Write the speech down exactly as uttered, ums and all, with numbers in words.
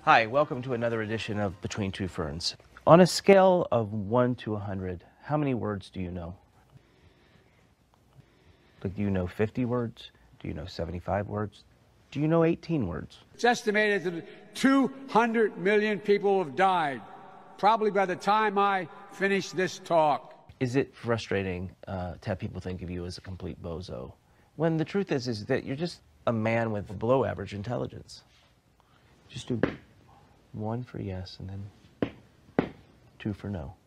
Hi, welcome to another edition of Between Two Ferns. On a scale of one to one hundred, how many words do you know? Like, do you know fifty words? Do you know seventy-five words? Do you know eighteen words? It's estimated that two hundred million people have died, probably by the time I finish this talk. Is it frustrating uh, to have people think of you as a complete bozo, when the truth is, is that you're just a man with below average intelligence? Just do one for yes and then two for no.